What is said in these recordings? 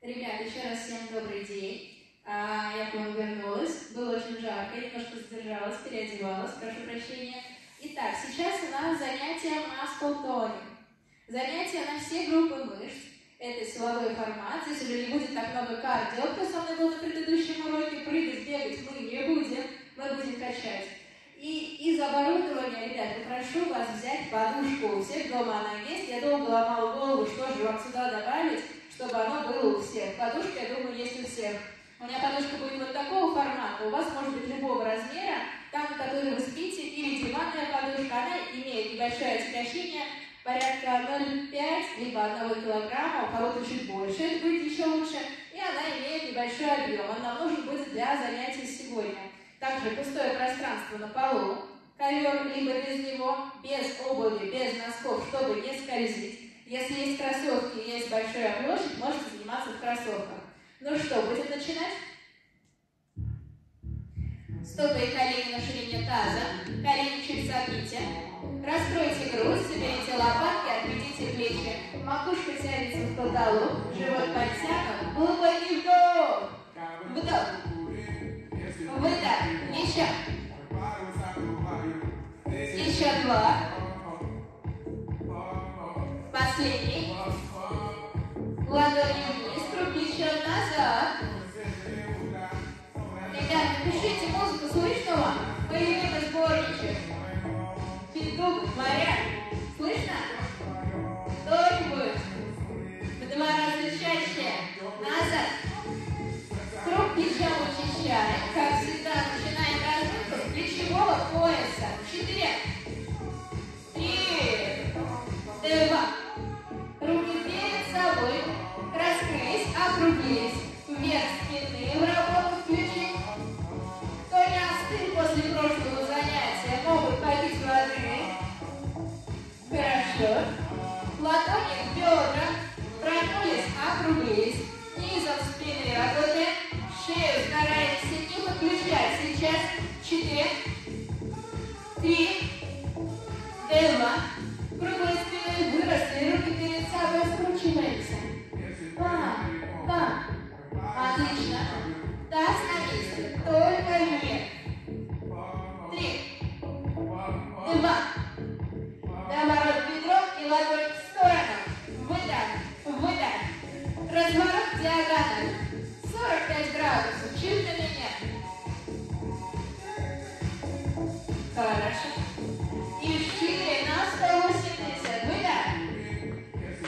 Ребята, еще раз всем добрый день. Я к вам вернулась. Было очень жарко, немножко задержалась, переодевалась, прошу прощения. Итак, сейчас у нас занятие маскл-тоник. Занятие на все группы мышц. Это силовой формат. Здесь уже не будет так много кардио. Кто со мной был на предыдущем уроке, прыгать, бегать мы не будем. Мы будем качать. И из оборудования, ребят, попрошу вас взять подушку. У всех дома она есть. Я долго ломала голову, что же вам сюда добавить, чтобы оно было у всех. Подушка, я думаю, есть у всех. У меня подушка будет вот такого формата. У вас может быть любого размера. Там, на которой вы спите, или диванная подушка. Она имеет небольшое отягощение, порядка 0,5 либо 1 килограмма. У кого-то чуть больше, это будет еще лучше. И она имеет небольшой объем. Он нам нужен будет для занятий сегодня. Также пустое пространство на полу, ковер, либо без него, без обуви, без носков, чтобы не скользить. Если есть кроссовки и есть большая площадь, можете заниматься в кроссовках. Ну что, будем начинать? Стопы и колени на ширине таза, колени чуть согните. Раскройте грудь, соберите лопатки, отведите плечи. Макушка тянется в потолок, живот подтянут. Глубокий вдох. Вдох. Выдох. Еще. Еще 2. Последний. Ладони вниз, круг плечом назад. Ребят, напишите музыку, слышно вам? Мой любимый сборничек. Фигур, моря. Слышно? Кто-нибудь? В 2 раза чаще. Назад. Круг плечом учащаем. Как всегда, начинаем разминку с плечевого пояса. 4. 3. 2. Руки перед собой. Раскрылись, округлились. Вверх спины в работу включить. Кто не остыл после прошлого занятия, могут попить воды. Хорошо. Ладони к бедрам. Прогнулись, округлились. Низом спины работаем. Шею стараемся не выключать. Сейчас 4. 3. 2. Круглой спиной выросли, руки перед собой скручиваемся. 2. Отлично. Таз на месте, только вверх. 3. 2. Доворот бедром и ладонь в сторону. Выдох, выдох. Разворот диагональ. 45 градусов. Чуть на меня. Хорошо. И шире на 180. Выдох.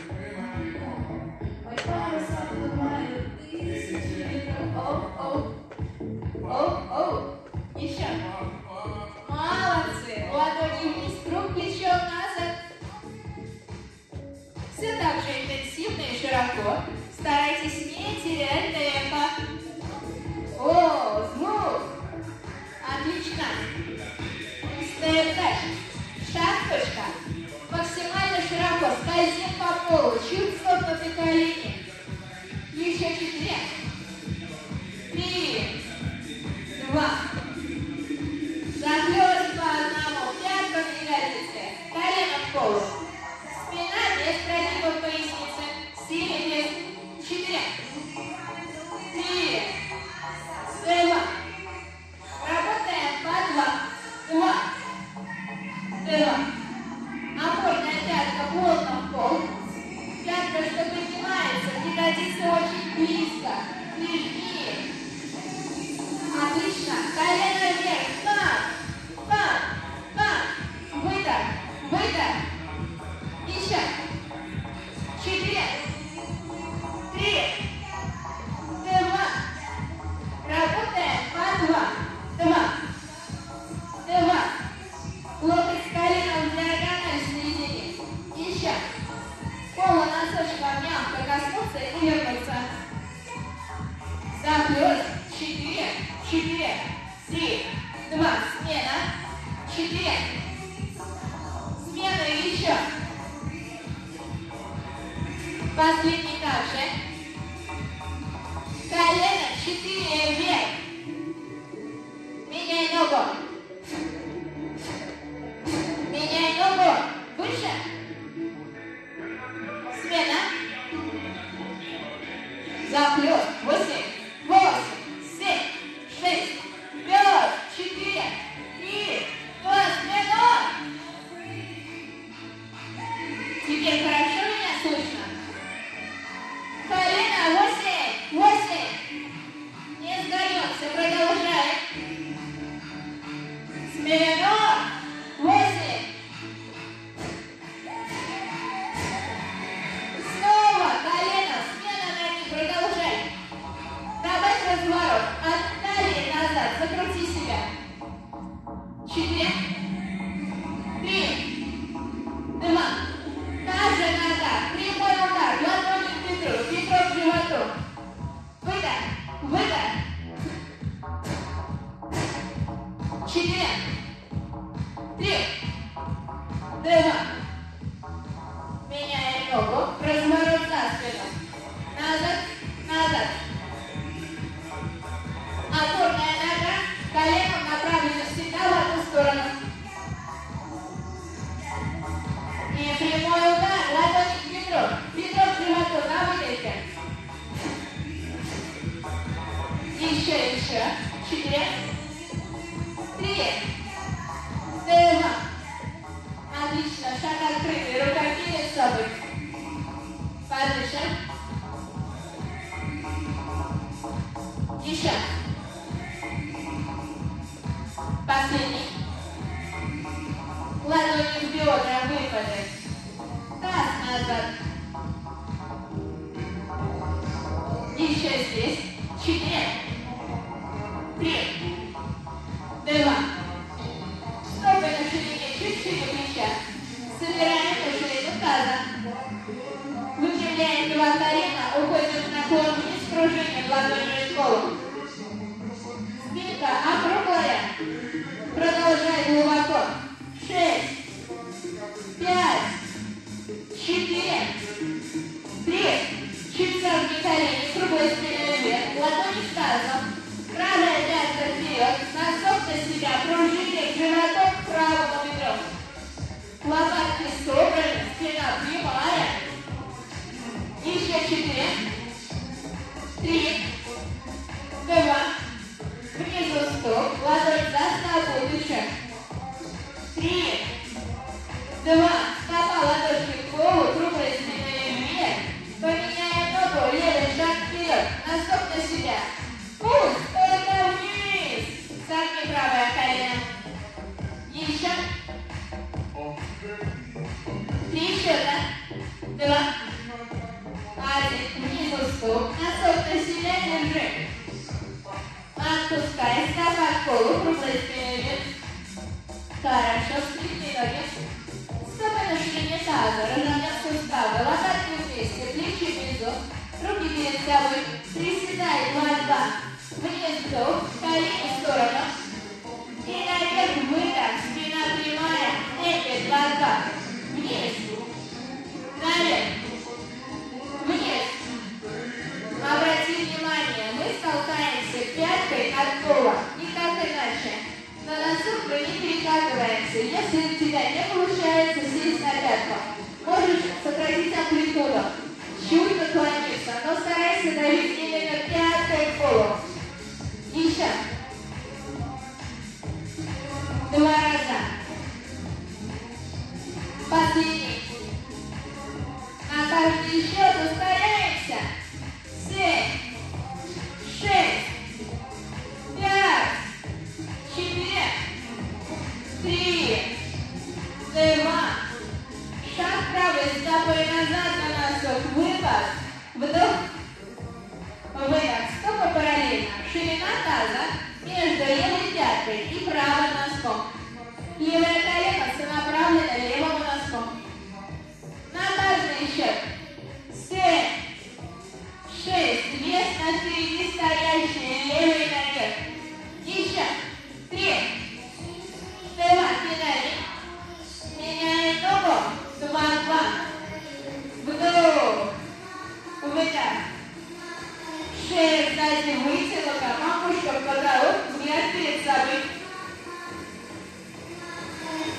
Ой, паруса бывают тысячи. Оу. Еще. Молодцы. Ладони вниз, круг плечом назад. Все так же интенсивно и широко. Старайтесь не терять темпа. О, звук. Отлично. Степ дальше. Шаг-точка. Максимально широко. Скользим по полу. Чуть согнуты колени. Еще 4. 3. 2. Захлёст по одному. Пятка в ягодице. Колено в пол. Спина без прогиба поясницы. Сильный вес. 4. 3. 2. Работаем по 2. 2. Опорная пятка плотно в пол. Пятка, что поднимается, ягодица очень близко. Прижми. Отлично. Колено вверх. Бам. Выдох. Еще. 4. 3. 2. Работаем по 2. Локоть с коленом в диагональ в середине. Еще. Пола носочком мягко коснуться и вернуться. Захлёст. 4. 3. 2. Смена. 4. Смена и еще. Последний также. Колено 4 вверх. Меняй ногу. Выше. Смена. Заплет. 8, 8, 7, 6, 5, 4, 3, 2, смена. Теперь хорошо меня слышно? Колено. 8, 8. Не сдаемся. Продолжаем. Смена. 8. Снова колено. Смена ноги. Продолжай. Добавь разворот. От талии назад. Закрути себя. 4, 3, 2. Та же нога. Прямой удар. Ладони к бедру. Бедро к животу. Выдох. Выдох. 4, 3, 2. Меняем ногу. Разворот за спину. Назад, назад. Опорная нога. Коленом направлена всегда в одну сторону. И прямой удар. Ладони к бедру. Бедро к животу. На выдохе. Еще. 4, 3, 2. Отлично. Шаг открытый. Рука перед собой. Подышим. Еще. Последний. Ладони в бедра. Выпады. Таз назад. Еще здесь. 4, 3, 2. Стопы на ширине чуть шире плеча. Собираем по ширину таза. Выпрямляем два колена, уходим в наклон вниз, кружением ладонью в пол. Спинка округлая. Продолжай глубоко. 6, 5, 4, 3. Чуть согни колени, круглой спиной вверх. Ладони в тазом. Правая пятка вперед. Носок на себя. Пружинник животом к правому бедру. Лопатки собраны. Спина прямая. Еще 4, 3, 2. Внизу стоп. Ладонь за стопу. Дышим. 3, 2. Стопа ладошки к полу. Круглой спиной вверх. Поменяем ногу. Левый шаг вперед. Носок на себя. Пусть только вниз. Согни правое колено. Еще. 3 счета. 2. 1. Внизу стоп. Носок на себя держи. Отпускай. Стопа к полу. Круглой спиной вверх. Хорошо. Скрипни ноги. Стопы на ширине таза. Разомнем суставы. Лопатки вместе. Плечи внизу. Руки перед собой. Приседай. 2, 2. Вниз вдох. Колени в сторону. И наверх выдох. Спина прямая. Эпи. 2, 2. Вниз. Наверх. Вниз. Обрати внимание. Мы столкаемся пяткой от пола. Никак иначе. На носок мы не перекатываемся. Если у тебя не получается сесть на пятку, можешь сократить амплитуду. Чуть наклониться, но старайся давить именно пяткой к полу. Еще. 2 раза. Последний. На каждый счет ускоряемся. 7, 6, 5, 4, 3, 2. Шаг правой стопой назад на носок. Выпад. Вдох. Выдох. Стопы параллельно. Ширина таза между левой пяткой и правым носком. Левое колено сонаправлено левому носку. На каждый счет. 7, 6. Вес на впереди стоящей левой ноге. Еще. 3, 2. Педали. Меняем ногу. 2, 2. Вдох. Выдох. Шея сзади вытянута, макушка в потолок, вверх перед собой.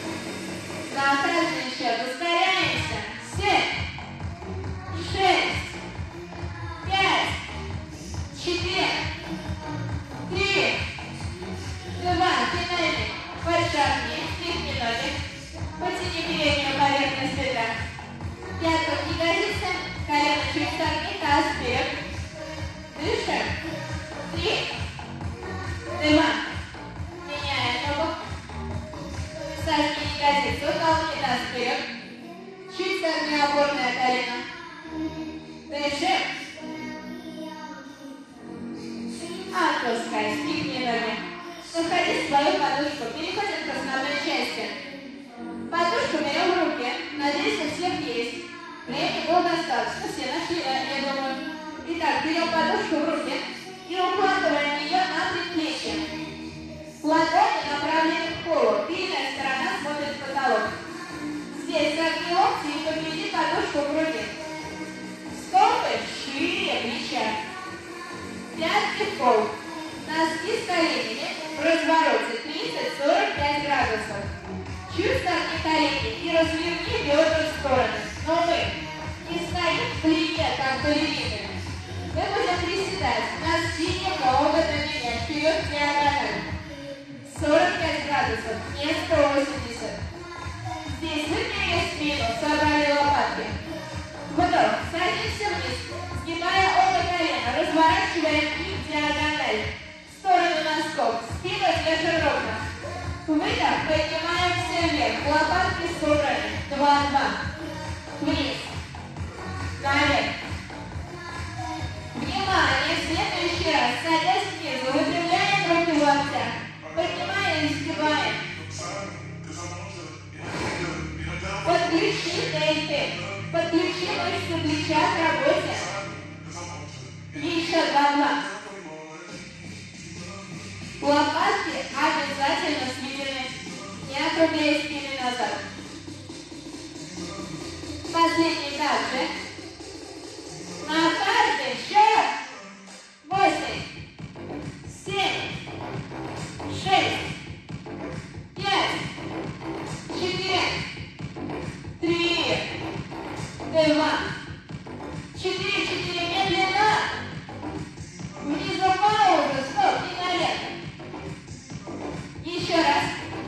достаточно, все нашли, я думаю. Итак, берем подушку в руки и укладываем ее на предплечье. Ладони направлены в полу, тыльная сторона смотрит в потолок. Здесь согни локти и подведи подушку в руки. Стопы шире плеча. Пятки в пол. Носки с коленями в развороте 30-45 градусов. Чуть согни колени и разверни бедра в стороны. Но мы не стоим в длине, как балерины. Мы будем приседать. Носки немного на меня. Вперед диагональ. 45 градусов, не 180. Здесь выпрямили спину, собрали лопатки. Вдох, садимся вниз, сгибая оба колена, разворачиваем их в диагональ. В сторону носков, спина держим ровно. Выдох, поднимаемся вверх, лопатки собраны. 2-2. Вниз. Наверх. Внимание, в следующий раз, садясь снизу, выпрямляем руки в локтях. Поднимаем и сгибаем. Подключи дельты. Подключи мышцы плеча к работе. Еще 2-2. Лопатки обязательно сведены. Не округляй спины назад. Последний также. На каждый счет. 8, 7, 6, 5, 4, 3, 2, 4, медленно. Внизу пауза, стоп, и наверх. Еще раз.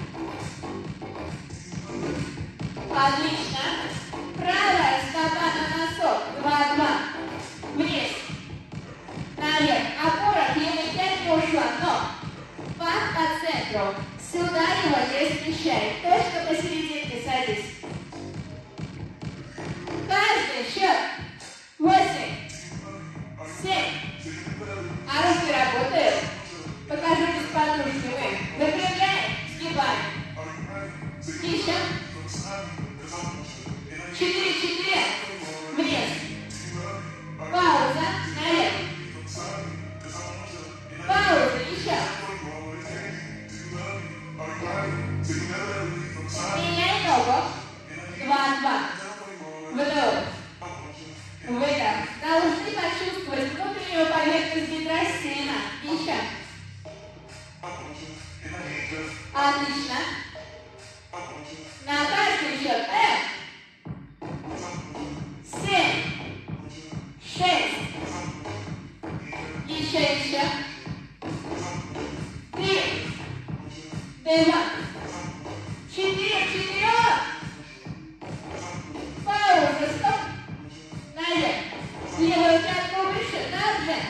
Отлично. Правая стопа на носок. 2-2. Вниз. Наверх. Опора к левой пятке ушла, но пах по центру. Сюда его не смещай. Точно посерединке садись. Каждый счет. 8, 7. А руки работают. Покажу без подушки. Мы выпрямляем, сгибаем. Еще. 4. Вниз. Пауза. Наверх. Пауза. Еще. Меняй ногу. 2-2. Вдох. Выдох. Должны почувствовать внутреннюю поверхность бедра сильно. Еще. Отлично. На каждый счет. 7, 6. Еще. 3, 2, 4. Пауза, стоп. Наверх. Левую пятку выше, назад.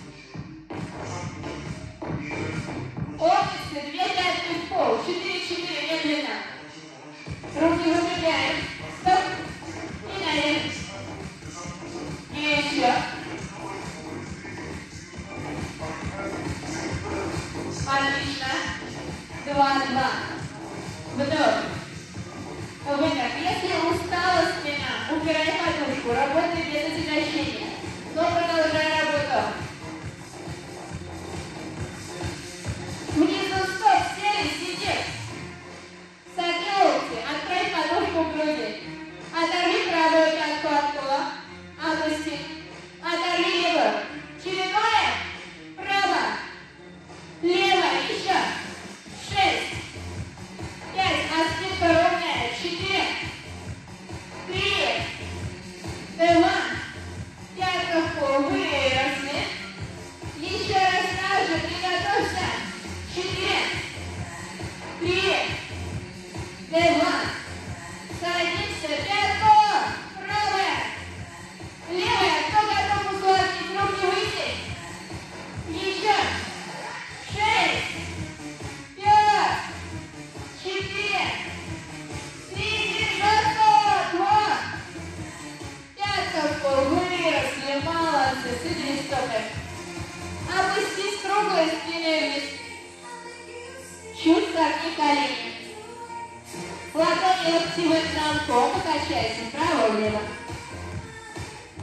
Опицы, 2 пятки в пол. 4, медленно. Руки выпрямляем. Стоп. И наверх. И еще. Отлично. 2-2. Вдох. Выдох. Если устала спина, убирай подушку. Работай без отягощения. Но продолжай работу. Внизу стоп. Сели, сиди. Согни локти. Отправь подушку в груди. Оторви правую пятку от пола. Опусти. Оторви левую. Чередуем. Право. Лево. Еще. 6, 5. А спинка ровная. 4, 3, 2. Пятка в пол. Выросли. Еще раз сразу. Приготовься. 4, 3, 2. Садимся. Пятку. Правая. Левая. Кто готов усложнить? Руки выйти. Еще. 6, 5, 4, 3, 2. Пятка в пол. Выросли. Молодцы. Сидели стопы. Опустись круглой спиной вниз. Чуть согни колени. Ладони локтевым замком. Покачайся вправо-влево.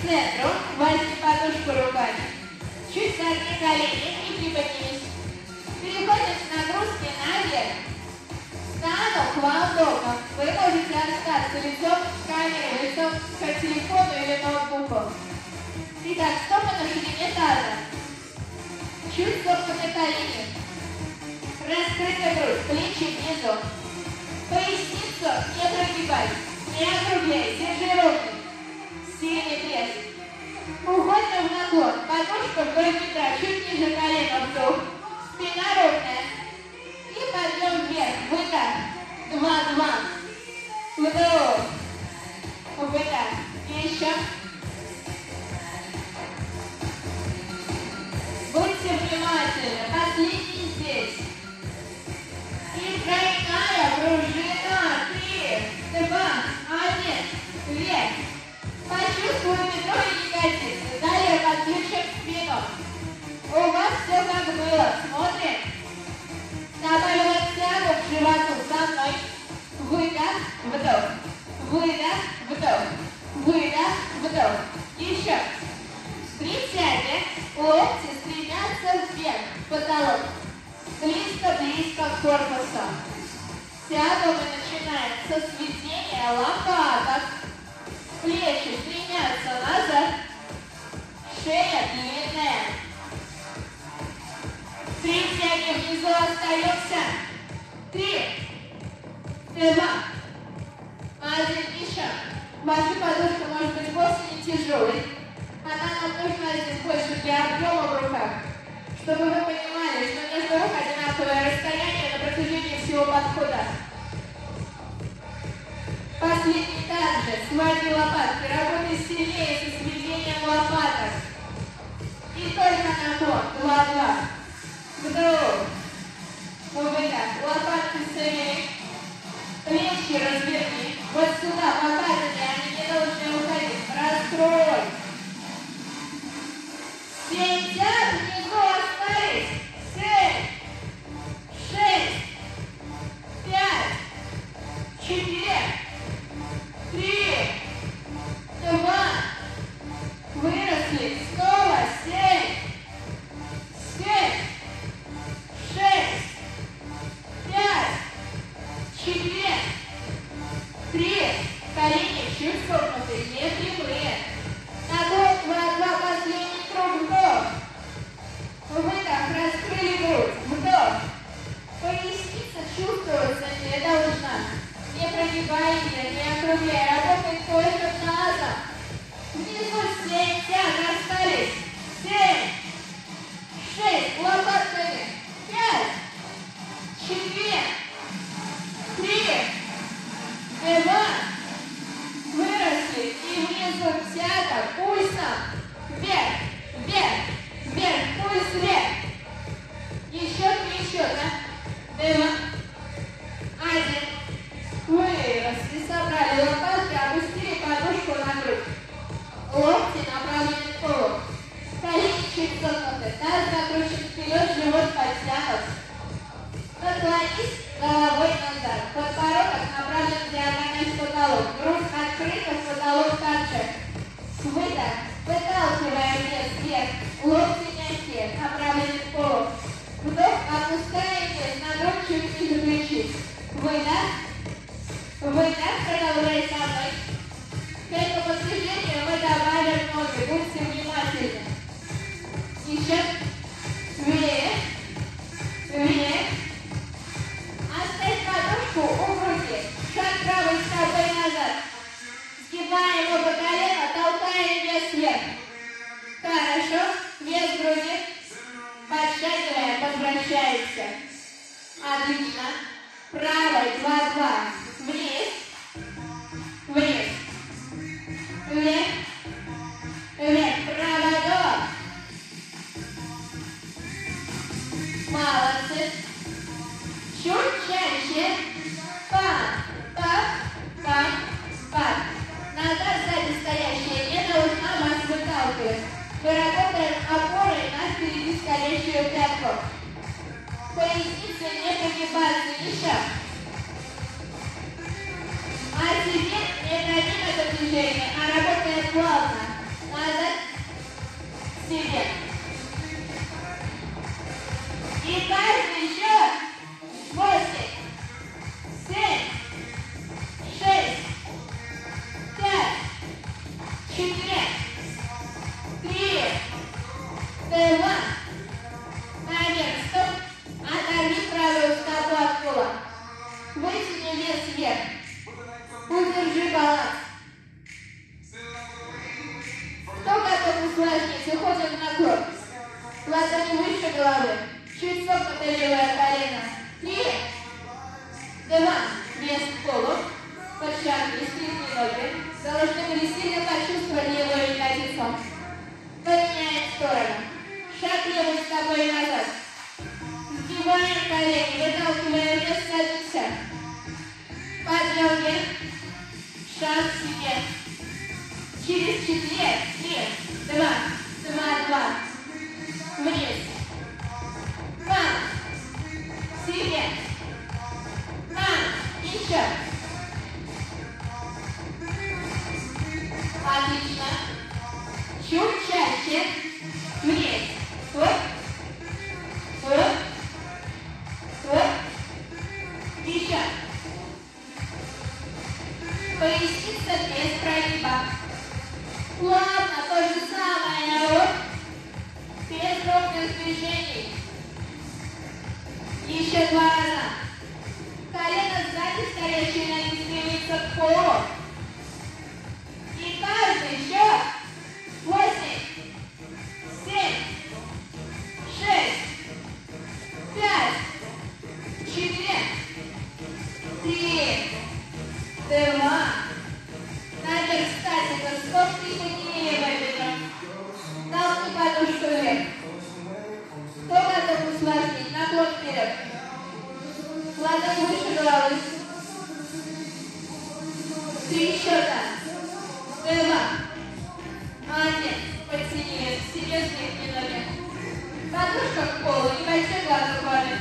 центру, возьми подушку руками. Чуть согни колени и приподнимись. Переходим с нагрузки наверх. Стану к вам боком. Вы можете остаться лицом к камере, лицом к телефону или ноутбуку. Итак, стопы на ширине таза. Чуть согнуты колени. Раскрытая грудь, плечи внизу. Поясницу не прогибай, не округляй, держи ровно. Сильный пресс. Уходим в наклон, подушка вдоль бедра, чуть ниже колена, вдох. Спина ровная. И подъем вверх, выдох. 2-2. Вдох. Выдох. Еще. Будьте внимательны. Последний здесь. И тройная пружина. 3, 2, 1. Вверх. Почувствуй бедро и ягодицы. Далее подключим спину. У вас все как было. Смотрим. Добавила тягу к животу со мной. Выдох, вдох. Выдох, вдох. Выдох, вдох. Еще. При тяге локти стремятся вверх, в потолок. Близко-близко к корпусу. Тягу мы начинаем со сведения лопаток. Плечи стремятся назад. Шея длинная. При тяге внизу остаемся. 3, 2, 1. Еще. Ваша подушка может быть вовсе не тяжелой. Она нам нужна здесь больше для объема в руках. Чтобы вы понимали, что между рук одинаковое расстояние на протяжении всего подхода. Последний также. Своди лопатки. Работай сильнее со сведением лопаток. И только наклон. 2-2. Вдох. Выдох. Лопатки совери. Плечи разверни. Вот сюда показаны, они не должны уходить. Раскрой. 7 тяг внизу остались. 7, 6, 5, 4, 3, 2. Выросли. Снова 7, 7. 6, 5, 4, 3. Колени чуть согнуты, не прямые. Наклон 2-2, последний круг, вдох. Выдох, раскрыли грудь, вдох. Поясница чувствуется не должна. Не прогибай ее, не округляй, работай только тазом. Внизу 7 тяг остались. 7, 6, лопатками. 5, 4, 3, 2. Выросли. И внизу тяга. Пульсом. Вверх, вверх, вверх. Пульс вверх. Еще 3 счета. 2, 1. Выросли. Собрали лопатки, опустили подушку на грудь. Локти направлены в полу. Колени чуть согнуты. Таз закручен вперед, живот подтянут. Наклонись головой назад. Подбородок направлен диагональ в потолок. Грудь открыта, в потолок также. Выдох. Выталкиваем вес вверх. Локти мягкие, направлены в пол. Вдох, опускаем вес на грудь чуть ниже плечи. Выдох. Выдох. Продолжай со мной. К этому движению мы добавим ноги. Будьте внимательны. Еще. Вверх. Вверх. Оставь подушку у груди. Шаг правой стопой назад. Сгибаем оба колена, толкаем вес вверх. Хорошо. Вес груди. Подтягиваем, возвращаемся. Отлично. Правой 2-2. Вниз. Вниз. Вверх. Вверх. Право до. Молодцы. Чуть чаще. Пад. Нога сзади стоящая не должна вас выталкивать. Мы работаем опорой на впереди стоящую пятку. Поясница не прогибается, еще. А теперь не дадим это движение, а работаем плавно. себе. И каждый счет. 8, 7, 6, 5, 4, 3, 2, 1. Стоп. Оторви правую стопу от пола. Вытяни вес вверх. Удержи баланс. Кто готов усложнить? Уходим на круг. Ладони выше головы. Чуть согнутое левое колено. 3, 2, вес к полу. Подшагни, скрипни ноги. Должны были сильно почувствовать левую ягодицу. Поменяем сторону. Шаг левой стопой назад. Сгибаем колени, выталкиваем вес, садимся. Подъем вверх. Шаг к себе. Через 4, 3, 2, 2. Вниз. Мам. Себе. Мам. Еще. Отлично. Чуть чаще. Вниз. Вот. Вот. Вот. Еще. Поясница без прогиба. Плавно, то же самое, народ. Без ровных движений. Еще 2 раза. Колено сзади, стоящие ноги стремится к полу. И каждый счет. 8, 7, 6, 5, 4, 3, 2. Наверх статика. Стоп, и подними левое бедро. Толкни подушку вверх. Кто готов усложнить? Наклон вперед. Ладонь выше головы. 3 счета. 2. 1. Подтяни к себе, сгибни ноги. Подушка к полу, небольшой глаз руками.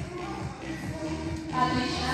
Отлично.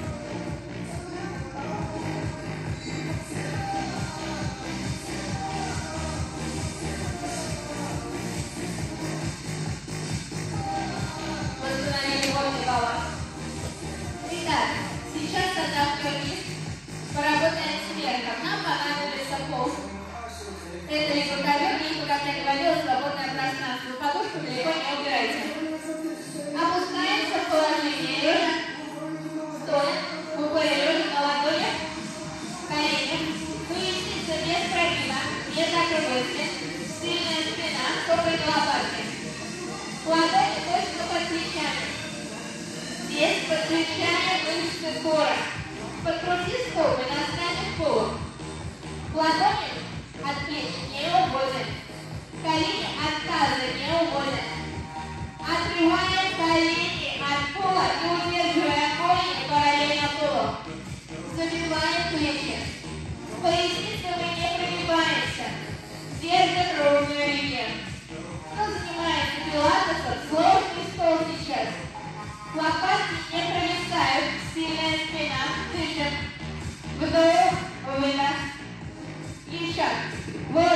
Восстановили водный баланс. Итак, сейчас отдохнем вниз. Поработаем с верхом. Нам понадобится пол. Это либо ковер, либо, как я говорила, свободное пространство. Подушку далеко не убирайте. Опускаемся в положение лежа. Стоя. Буквально лежа на ладонях. Колени. Поясница без прогиба. Без округлости. Сильная спина. Стопы лопатки. Ладони точно под плечами. Здесь под плечами мышцы кора. Подкрути стопы, наставим к полу. Ладони от плеч не уводим. Колени от таза не уводим. Отрываем колени от пола и удерживая колени параллельно полу. Забиваем плечи. Поясница мы не прогибаемся. Держим ровную линию. Кто занимается пилатесом, сложный стол сейчас. Лопатки не провисают. Сильная спина. Дышим. Вдох, выдох. Еще. 8,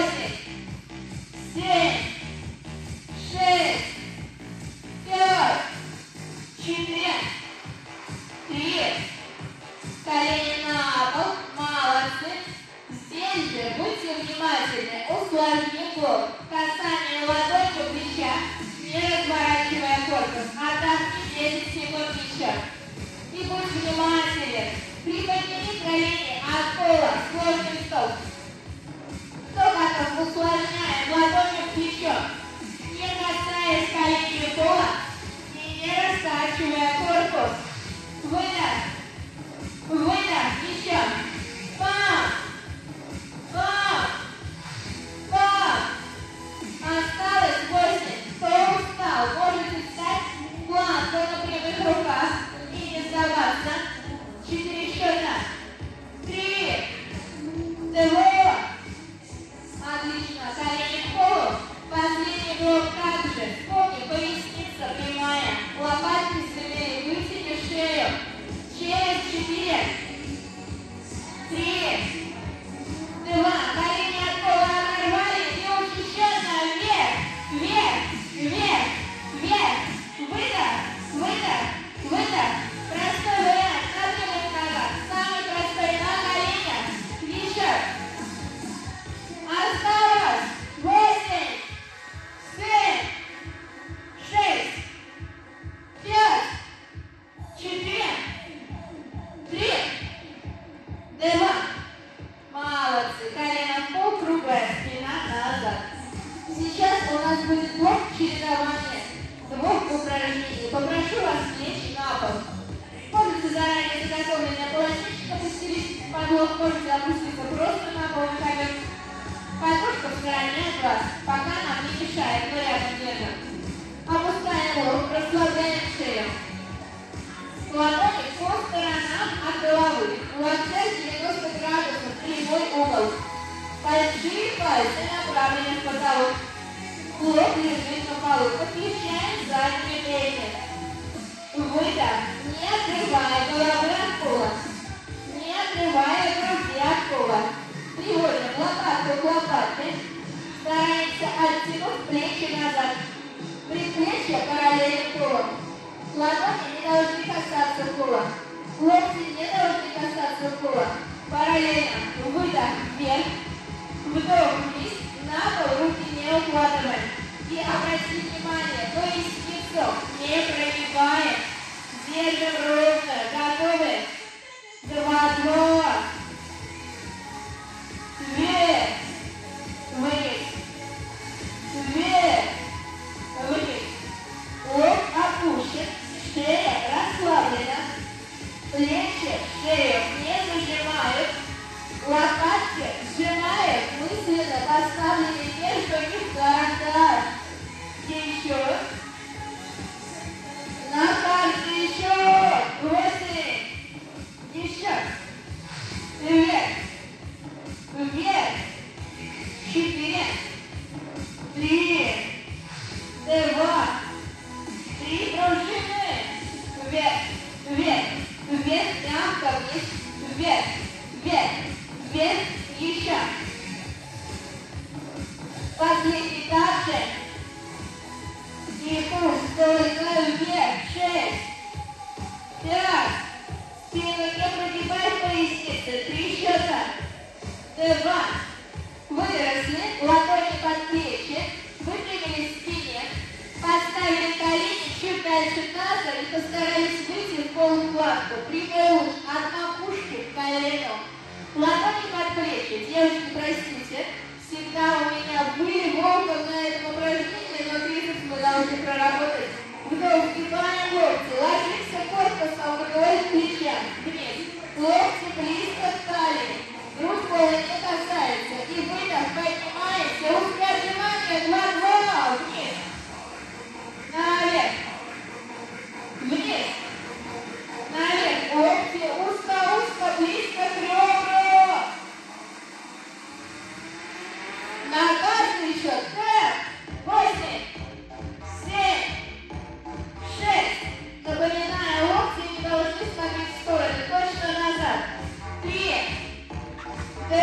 7, 6, 5, 4, 3. Колени на пол. Молодцы. Здесь же будьте внимательны. Усложни блок. Касание ладонью плеча, не разворачивая корпус. Отдохни 10 секунд еще. И будь внимателен. Приподними колени от пола. Сложный стол. Кто готов? Усложняем ладонью плечо. Не касаясь коленью пола и не раскачивая корпус. Выдох. Выдох. Еще. Пам. Пам. Пам. Осталось 8. Кто устал? Может стороне от вас, пока нам не мешает, но рядом держим. Опускаем лоб, расслабляем шею. Ладони по сторонам от головы. Локтя 90 градусов, прямой угол. Большие пальцы направлены в потолок. Лоб лежит на полу. Подключаем задние плечи. Выдох, не отрывая головы от пола. Не отрывая груди от пола. Приводим лопатку к лопатке. Стараемся оттянуть плечи назад. Предплечья параллельно полу. Ладони не должны касаться пола. Локти не должны касаться пола. Параллельно. Выдох вверх. Вдох вниз. На пол руки не укладываем. И обратите внимание, поясницу не пробиваем. Держим ровно. Готовы? 2, 2. Вверх. Вверх. Вверх. Лоб опущен. Шея расслаблена. Плечи, шею не зажимают. Лопатки сжимают, мысленно поставлены между них карандаш. Еще. На каждый счет. 8. Еще. Вверх. Вверх. 4. 3. 2. 3 пружины. Вверх. Вверх. Вверх. Мягко вниз. Вверх. Вверх. Вверх. Еще. Последний также. И пусть только вверх. 6. 5. Спину не прогибай поясницы. 3 счета. 2. Выросли. Ладони под плечи. Выпрямились в спине. Поставили колени чуть дальше таза и постарались выйти в полукладку. Прямой от макушки к колену. Ладони под плечи. Девушки, простите. Всегда у меня были волком на этом упражнении, но кризис мы должны проработать. Вдох, сгибаем локти. Ложимся корпусом вдоль плеча. Вниз. Локти близко к талии. Грудь пола не касается. И выдох, поднимаемся. Узкое отжимание. 2, 2. Вниз. Наверх. Вниз. Наверх. Локти узко-узко, близко к ребрам. На каждый счет. 8, 7, 6. Напоминаю, локти не должны смотреть в стороны. Точно назад. 3, 2.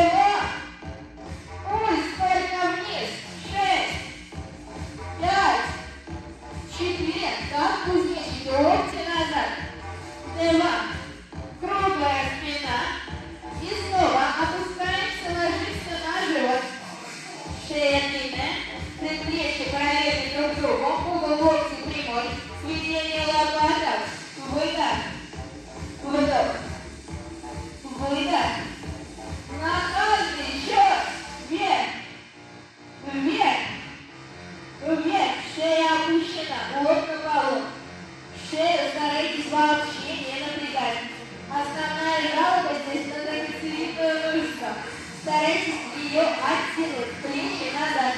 Пульс только вниз. 6, 5, 4. Как кузнечики. Локти назад. 2. Круглая спина. И снова опускаемся, ложимся на живот. Шея длинная. Предплечья параллельны друг другу. Угол локти прямой. Сведение лопаток. Выдох. Вдох. Выдох. На каждый счет. Вверх. Вверх. Вверх. Шея опущена. Лоб на полу. Шею старайтесь вообще не напрягать. Основная жалоба здесь на трапециевидную мышцу. Старайтесь ее оттянуть. Плечи назад.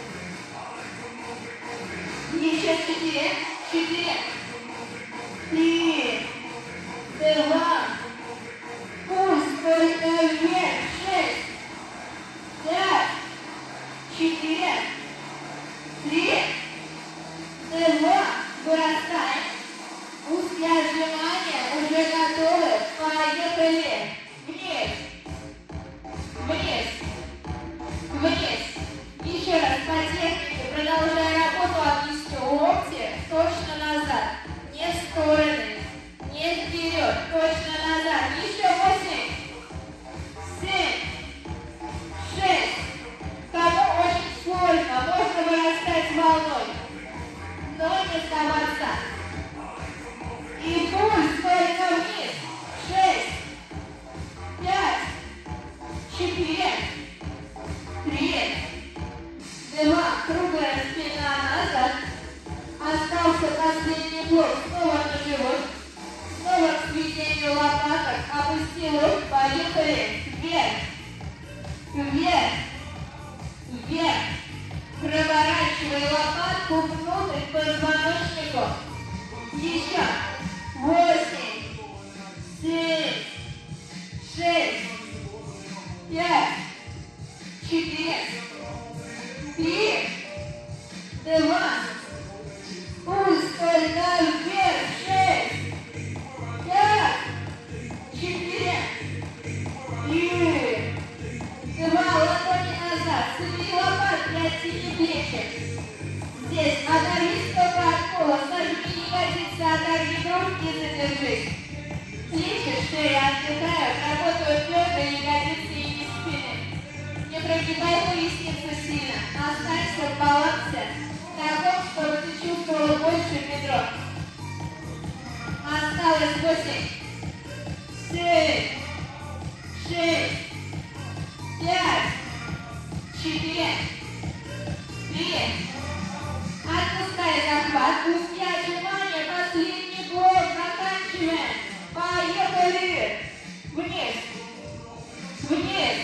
Еще 4. 4. 3. 2. Пульс только вверх. 6. 5. 4. 3. 2. Вырастаем. Узкие отжимания уже готовы. Поехали. Вниз. Вниз. Вниз. Еще раз по технике, продолжая работу, объясню. Локти точно назад. Не в стороны. Не вперед. Точно назад. Еще 8. 7. 6. Кому очень сложно, можно вырастать волной. Но не сдаваться. И пульс только вниз. 6. 5. 4. 3. 2. Круглая спина назад. Остался последний блок. Снова на живот. Снова к сведению лопаток. Опусти лоб. Поехали. Вверх. Вверх. вверх. Проворачивай лопатку внутрь позвоночнику. Еще. 8, 7, 6, 5, 4, 3, 2. Пусть только вверх. 6, 5, 4, 3, 2. Ладони назад. Собери лопатки, оттяни плечи. Здесь оторвись только от пола. Сожми ягодицы, оторви грудь и задержись. Плечи, шея отдыхают, работают твердо ягодицы и низ спины. Не прогибай поясницу сильно. Останься в балансе. Таком, чтобы ты чувствовал больше бедро. Осталось 8, 7, 6, 5, 4, 3. Отпускай захват. Пусти отжимания. Последний блок. Заканчиваем. Поехали. Вниз. Вниз.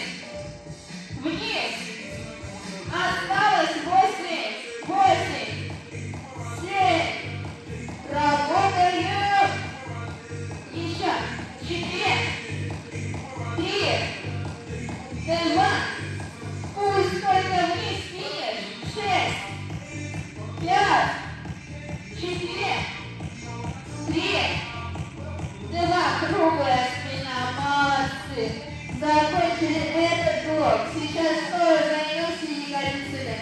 Вниз. Осталось 8, 8, 7. Работаем. Еще. 4, 3, 2. Пусть только вниз. Финиш. 6, 5, 4, 3, 2. Круглая спина. Молодцы. Закончили этот блок. Сейчас стоя займемся ягодицами.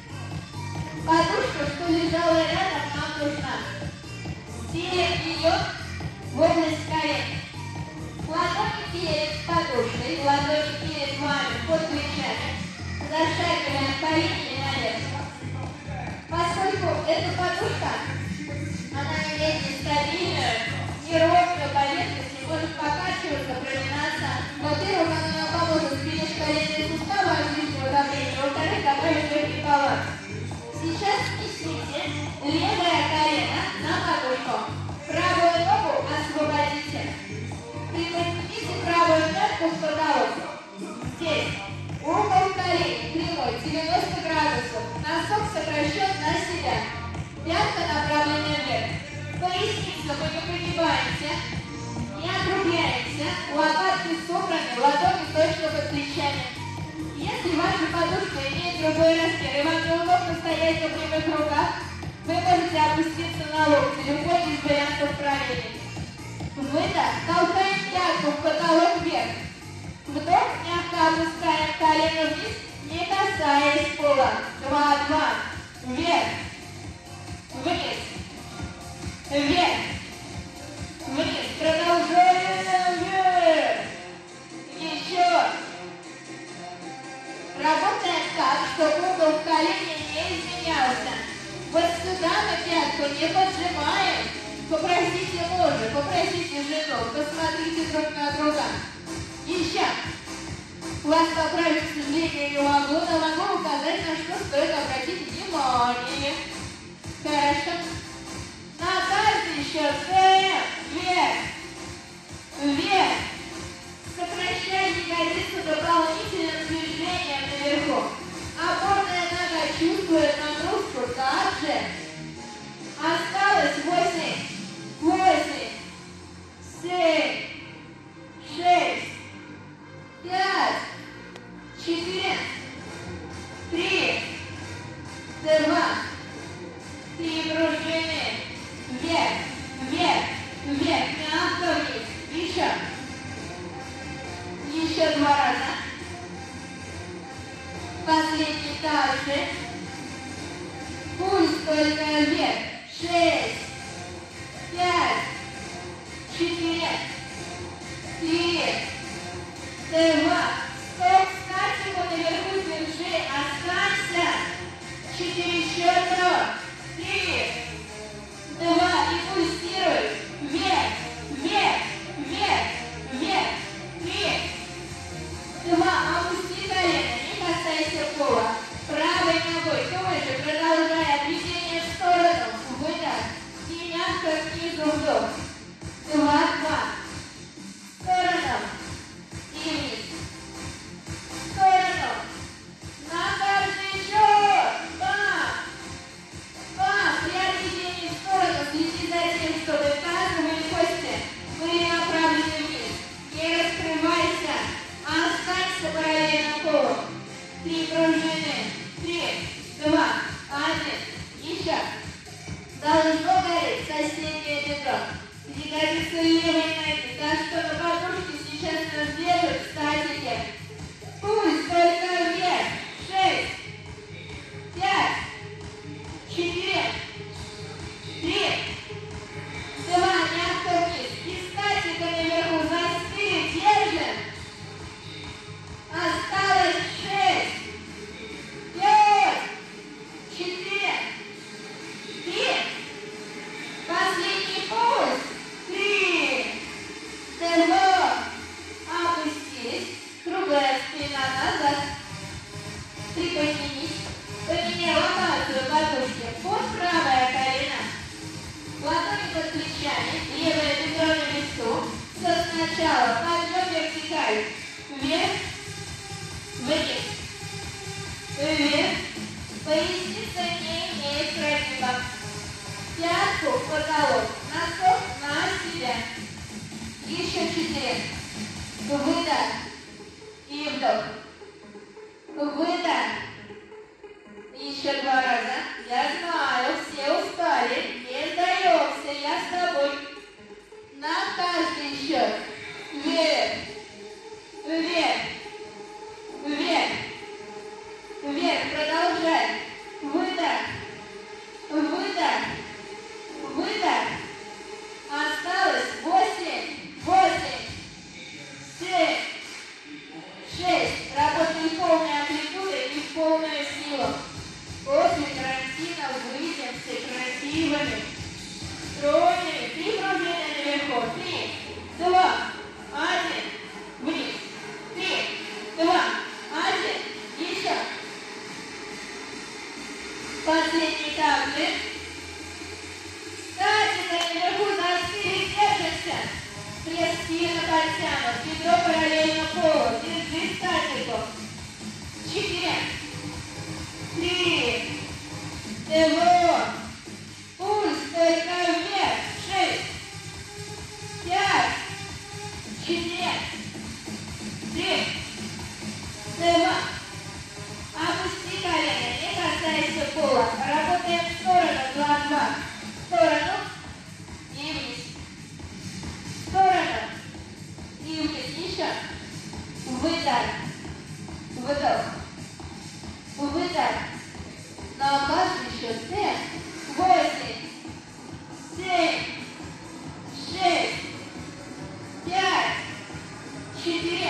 Подушка, что лежала рядом, нам нужна. Стелим ее в область колен. Ладони перед подушкой, ладони перед вами, под плечами. Зашагиваем колени наверх. Поскольку эта подушка, она имеет нестабильную, неровную поверхность, не может покачиваться, проминаться. Во-первых, она нам поможет сберечь коленные суставы от лишнего давления, во-вторых, добавить легкий баланс. Сейчас снесите левое колено на подушку. Правую ногу освободите. Приподнимите правую пятку в потолок. Здесь угол колени прямой, 90 градусов. Носок сокращен на себя. Пятка направлена вверх. Поясница, мы не прогибаемся, не округляемся. Лопатки собраны, ладони точно под плечами. Если ваша подушка имеет другой размер и вам неудобно стоять на прямых руках, вы можете опуститься на локти. Любой из вариантов правильный. Выдох. Толкаем пятку в потолок вверх. Вдох. Мягко опускаем колено вниз, не касаясь пола. 2, 2. Вверх. Вниз. Вверх. Вниз. Продолжаем. Вверх. Еще. Работаем так, чтобы угол в колене не изменялся. Вот сюда мы пятку не поджимаем. Попросите мужа, попросите жену, посмотрите друг на друга. Еще. Вас поправить, к сожалению, не могу, но могу указать, на что стоит обратить внимание. Хорошо. На каждый еще вверх, вверх, вверх. Сокращай ягодицу дополнительным движением наверху. Опорная нога чувствует нагрузку также. Осталось 8, 8, 7, 6, 5, 4, 3, 2. 3 пружины. Вверх, вверх, вверх. Мягко вниз. Еще. Еще 2 раза. Последний также. Пульс только вверх. 6, 5, 4, 3, 2. Стоп, статику наверху держи. Останься. 4 счета. 3, 2. И пульсируй. Вверх, вверх, вверх, вверх. 3, 2. Опусти колено. Не касайся пола. Правой ногой тоже продолжай отведение в сторону. Выдох. И мягко снизу вдох. 2, 2. В сторону. Вдох. Выдох. Еще 2 раза. Я знаю, все устали. Не сдаемся, я с тобой. На каждый счет. Вверх. Вверх. Вверх. Вверх. Продолжай. Выдох. Выдох. Выдох. Осталось 8, 7, 6. Работаем в полной амплитуде и в полную силу. После карантина выйдемся красивыми, стройными. 3 упражнения наверху. 3, 2, 1. Вниз. 3, 2, 1. Еще. Последний также. Статика наверху застыли, держимся. Пресс сильно подтянут. Бедро параллельно полу. Держи статику. 4, 3, 2. Пульс только вверх. 6, 5, 4, 3, 2. Опусти колени, не касайся пола. Работаем в сторону. 2-2. В сторону и вниз. В сторону и вниз. Еще. Выдох. Вдох. Выдох. На каждый счет. 8, 7, 6, 5, 4,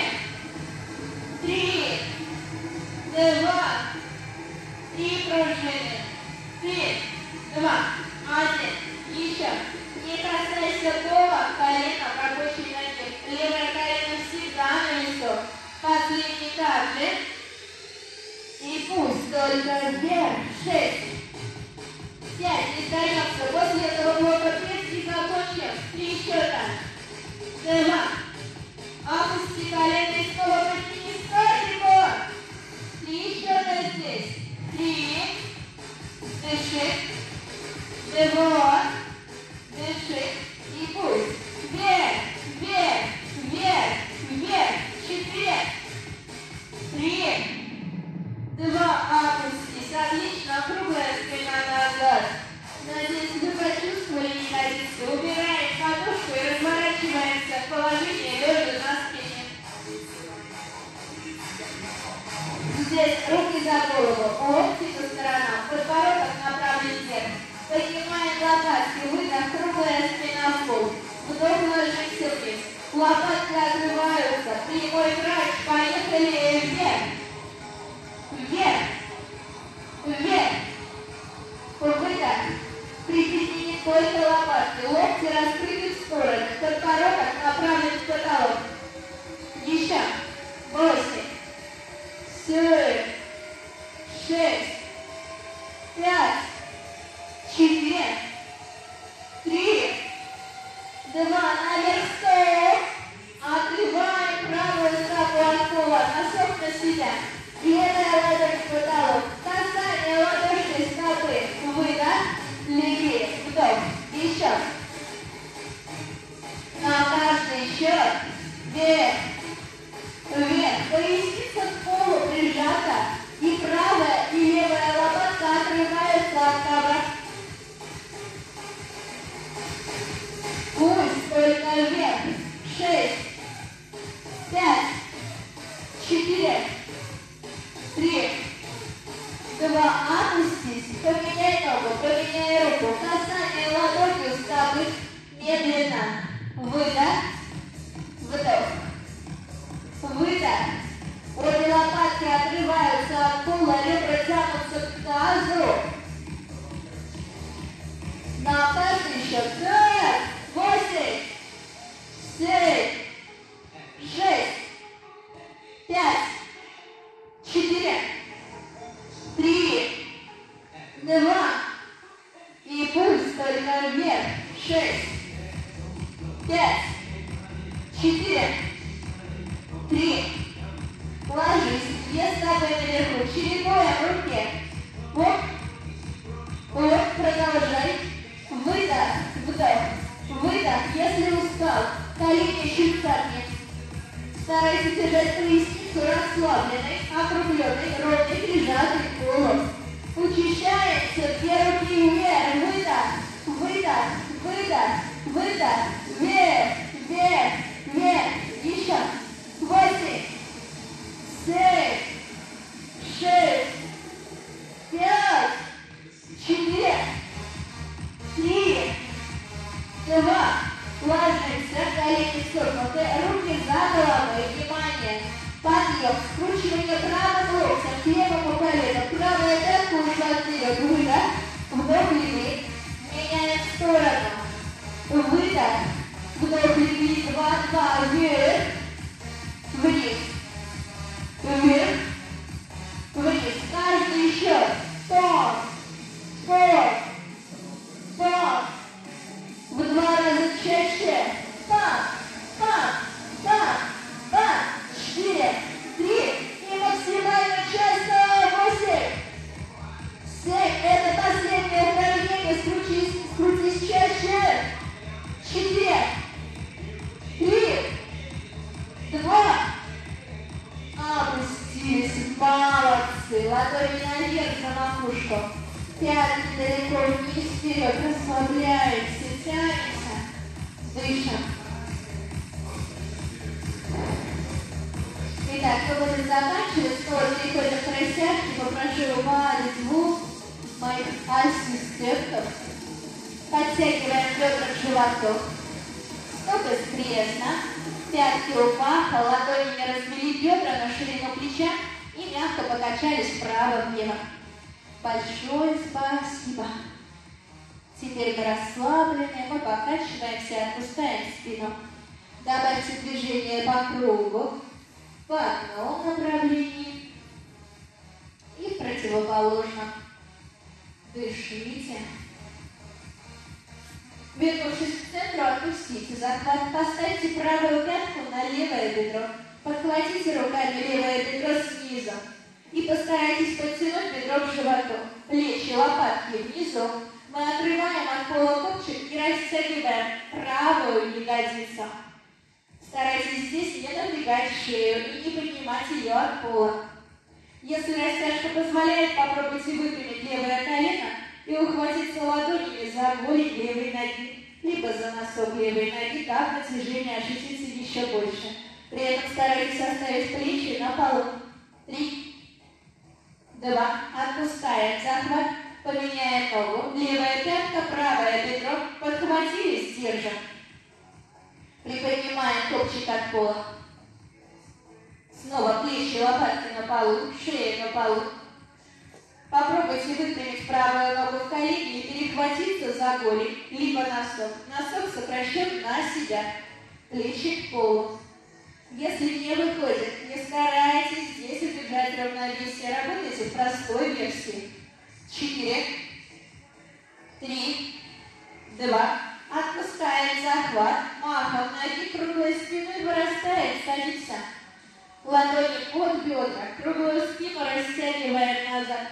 3, 2. И пружины. 3, 2, 1. Еще. Не касайся пола, колено рабочей ноги. Левое колено всегда на весу. Последний также. И пусть только вверх. 6, 5. Не сдаемся. После этого блока пресс и закончим. 3 счета. 2. Опусти колено и снова подними статику. 3 счета здесь. 3. Дыши. 2. Дыши. И пусть. Вверх, вверх, вверх, вверх. 4, 3, 2. Опустись. Отлично. Круглая спина назад. Надеюсь, вы почувствовали ягодицы. Убираем подушку и разворачиваемся в положении лежа на спине. Здесь руки за голову, локти по сторонам, подбородок направлен вверх. Поднимаем лопатки, выдох, круглая спина в пол. Вдох, ложимся вниз. Лопатки открываются, прямой врач, поехали вверх. Вверх. Вверх. Выдох. Приподними только лопатки, локти раскрыты в стороны, подбородок направлен в потолок. Еще. 8, 7, 6, 5, 4, 3, 2. Наверх, стоп. Отрываем правую стопу от пола, носок на себя. Левая ладонь в потолок. Касание ладоши стопы. Выдох. Левее. Вдох. Еще. На каждый счет. Вверх. Вверх. Поясница к полу прижата. И правая, и левая лопатка отрываются от ковра. Пульс только вверх. 6, 5, 4, 3, 2. Опустись. Поменяй ногу, поменяй руку. Касание ладонью стопы медленно. Выдох. Вдох. Выдох. Обе лопатки отрываются от пола, ребра тянутся к тазу. На каждый счет. 8, 7, 6, 5, 4, 3, 2. И пульс только вверх. 6, 5, 4, 3. Ложись. Вес стопы наверху. Чередуем руки. Вот. Вот. Продолжай. Выдох. Вдох. Выдох. Если устал, колени чуть согни. Старайся держать поясницу расслабленной, округленной, ровной, прижатой к полу. Учащаемся, две руки вверх, выдох, выдох, выдох, выдох, вверх, вверх, вверх. Еще. 8, 7, 6, 5, 4, 3, 2. Ложимся, колени согнуты, руки за головой, внимание, подъем, скручивание правым локтем к левому колену, правая пятка ушла вперед, выдох, вдох левый, меняем сторону, выдох, вдох левый, 2, вверх, вниз, вверх, вниз, каждый счет, стоп, стоп, стоп. В 2 раза чаще. Так, так, так, так. 4, 3 и максимально часто 8, 7. Это последнее упражнение. Скрутись чаще. 4, 3, 2. Опустились. Молодцы. Ладони наверх за макушку. Пятки далеко вниз, вперед. Расслабляемся. Тянемся, дышим. Итак, мы будем заканчивать. Снова переходим к растяжке. Попрошу Валю, двух моих ассистентов. Подтягиваем бедра к животу. Стопы скрестно. Пятки у паха. Ладонями развели бедра на ширину плеча и мягко покачались вправо-влево. Большое спасибо. Теперь мы расслаблены, мы покачиваемся, отпускаем спину. Добавьте движение по кругу, в одном направлении и в противоположном. Дышите. Вернувшись к центру, отпустите захват. Поставьте правую пятку на левое бедро. Подхватите руками левое бедро снизу. И постарайтесь подтянуть бедро к животу. Плечи, лопатки внизу. Мы отрываем от пола копчик и растягиваем правую ягодицу. Старайтесь здесь не напрягать шею и не поднимать ее от пола. Если растяжка позволяет, попробуйте выпрямить левое колено и ухватиться ладонями за голень левой ноги, либо за носок левой ноги, так натяжение ощутится еще больше. При этом старайтесь оставить плечи на полу. 3, 2, отпускаем захват. Поменяем ногу. Левая пятка, правое бедро. Подхватились, держим. Приподнимаем копчик от пола. Снова плечи, лопатки на полу, шея на полу. Попробуйте выпрямить правую ногу в колени и перехватиться за голень, либо носок. Носок сокращен на себя. Плечи к полу. Если не выходит, не старайтесь здесь удержать равновесие. Работайте в простой версии. 4, 3, 2. Отпускаем захват. Махом ноги круглой спиной вырастает, садится. Ладони под бедра. Круглую спину растягиваем назад.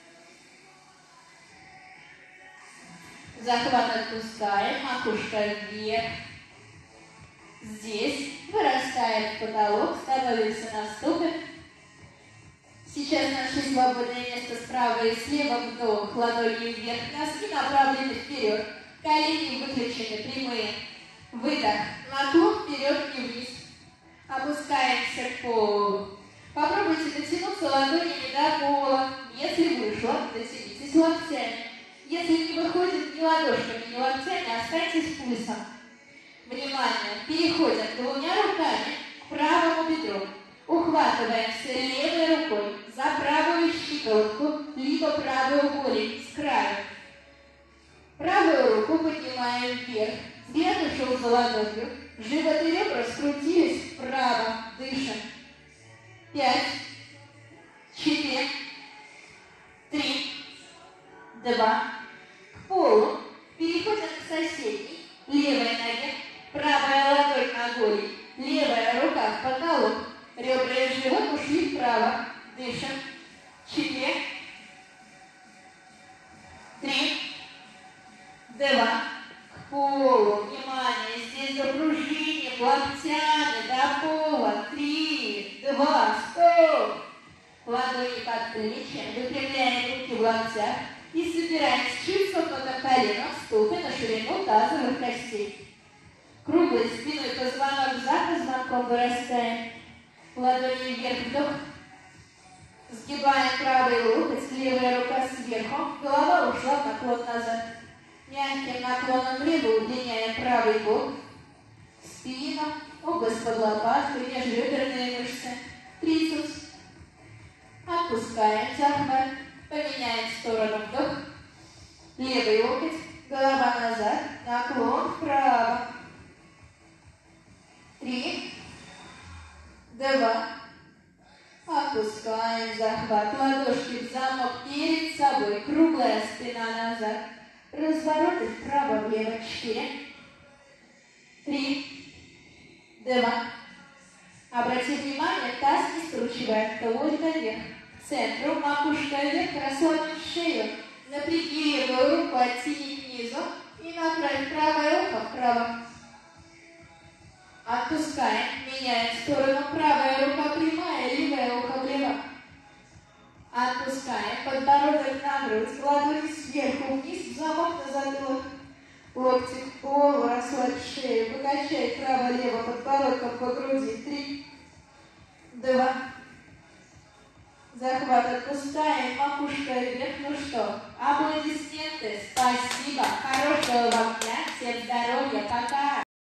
Захват отпускаем. Макушка вверх. Здесь вырастаем в потолок. Становимся на стопы. Сейчас наше свободное место справа и слева. Вдох, ладони вверх, носки направлены вперед. Колени выключены, прямые. Выдох, наклон вперед и вниз. Опускаемся к полу. Попробуйте дотянуться ладонями до пола. Если вышло, дотянитесь локтями. Если не выходит ни ладошками, ни локтями, останьтесь пульсом. Внимание! Переходим двумя руками к правому бедру. Ухватываемся левой рукой за правую щиколотку, либо правую голень с краю. Правую руку поднимаем вверх. Взгляд ушел за ладонью. Живот и ребра скрутились вправо. Дышим. 5, 4, 3, 2. К полу. Переходим к соседней. Левой ноге. Правая ладонь на голень. Левая рука в потолок. Ребра и живот ушли вправо. Дышим. 4, 3, 2. К полу. Внимание. Здесь запружиним локтями до пола. 3, 2, стоп. Ладони под плечи, выпрямляем руки в локтях и собираем чуть согнутым коленом ступы на ширину тазовых костей. Круглой спиной позвонок за позвонком вырастаем. Ладони вверх, вдох. Сгибаем правый локоть, левая рука сверху, голова ушла в наклон назад. Мягким наклоном влево удлиняем правый бок, спина, область под лопаткой, межреберные мышцы, трицепс. Отпускаем захват, поменяем сторону, вдох. Левый локоть, голова назад, наклон вправо. 3, 2. Опускаем захват, ладошки в замок перед собой, круглая спина назад, развороты вправо-влево, 4, 3, 2. Обрати внимание, таз не скручивает, только вверх, к центру, макушка вверх, расслабим шею, напряги левую руку, оттяни к низу и направь правое ухо вправо. Отпускаем, меняем сторону, правая рука прямая, левое ухо влево. Отпускаем, подбородок на грудь, ладони сверху вниз, в замок на затылок. Локти к полу, расслабь шею, покачай право-лево подбородком по груди. 3, 2. Захват отпускаем, макушка вверх. Ну что, аплодисменты, спасибо, хорошего вам дня, всем здоровья, пока!